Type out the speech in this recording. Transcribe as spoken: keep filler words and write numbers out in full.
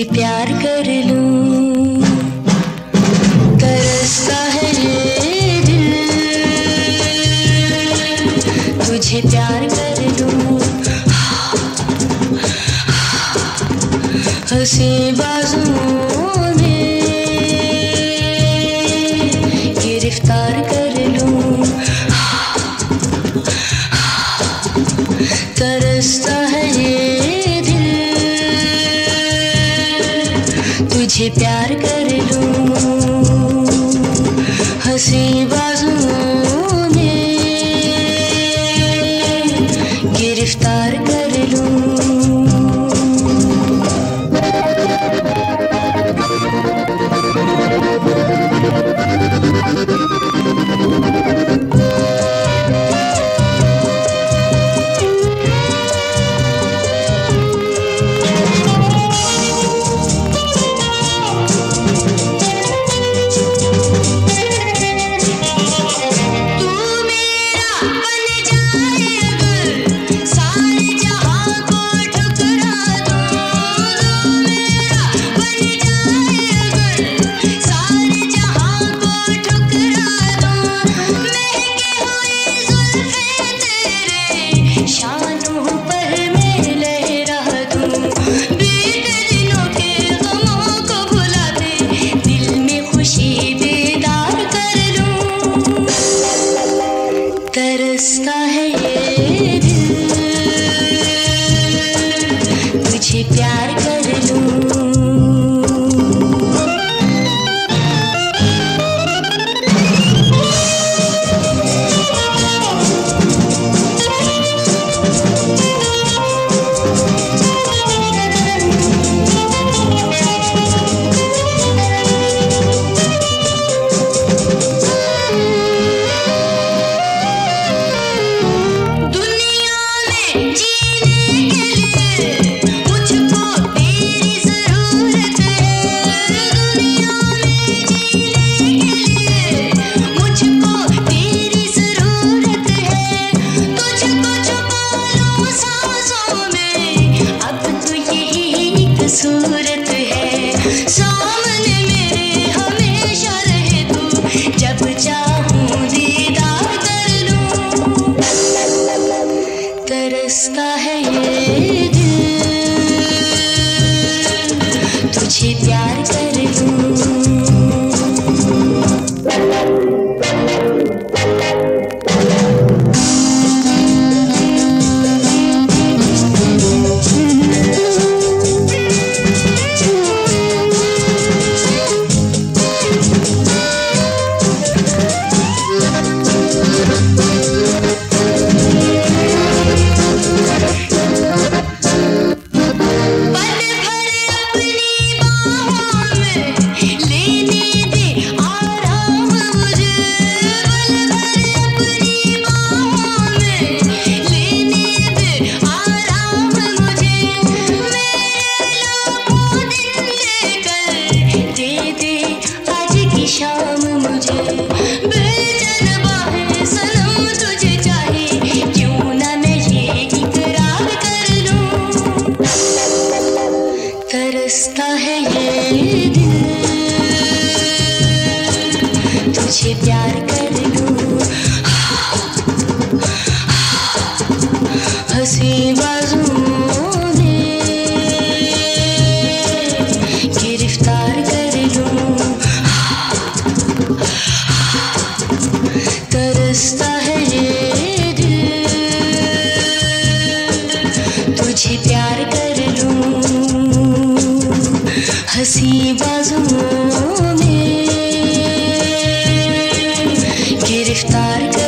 प्यार कर लूं, तरसता है ये दिल, तुझे प्यार कर लूं। हंसी बाजुओं में गिरफ्तार कर लूं, तरसता है ये दिल, तुझे प्यार कर लूं। हंसी बाजुओं में गिरफ्तार कर लूं। तरसता है ये दिल, तुझे प्यार कर लूं। सूरत है सामने मेरे, हमेशा रहे तू, जब चाहूं दीदार कर लूं। तरसता है ये दिल, तुझे प्यार कर लूं। शाम मुझे बेचैन बाहें सनम तुझे चाहे, क्यों ना मैं ये इकरार कर लूं। तरसता है ये दिल, तुझे प्यार कर लूं। हंसी बाजुओं में गिरफ्तार कर लूं। तरसता है ये दिल, तुझे प्यार कर लूं। हंसी बाजुओं में गिरफ्तार कर